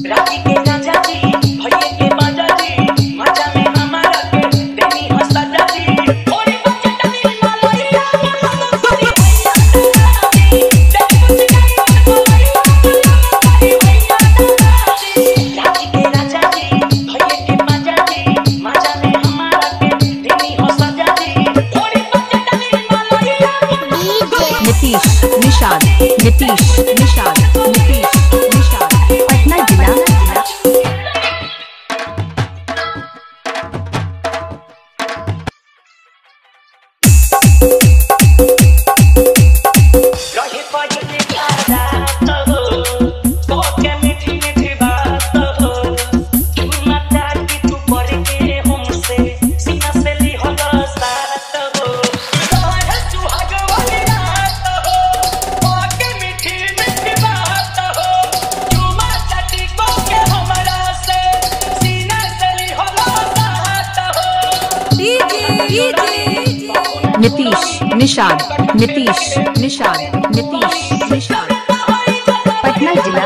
राजी के राजा जी भैया के बाजा जी मजा में हमारा के देनी हंसा जाजी थोड़ी बचतनी मालैया सारी भैया राजी देखो सिखाई मालैया भैया राजी के राजा जी भैया के बाजा जी मजा में हमारा के देनी हंसा जाजी थोड़ी बचतनी मालैया नीतीश निषाद पटना जिला। रहे पाए के याद हो तो के मीठी मीठी बात हो मता की तू पर के हमसे सीना से ली हो साथ हो रहे सुहाग वाली रात हो तो के मीठी मीठी बात हो चुमा चाटी को के हमरा से सीना से ली हो साथ हो नीतीश निषाद पटना जिला।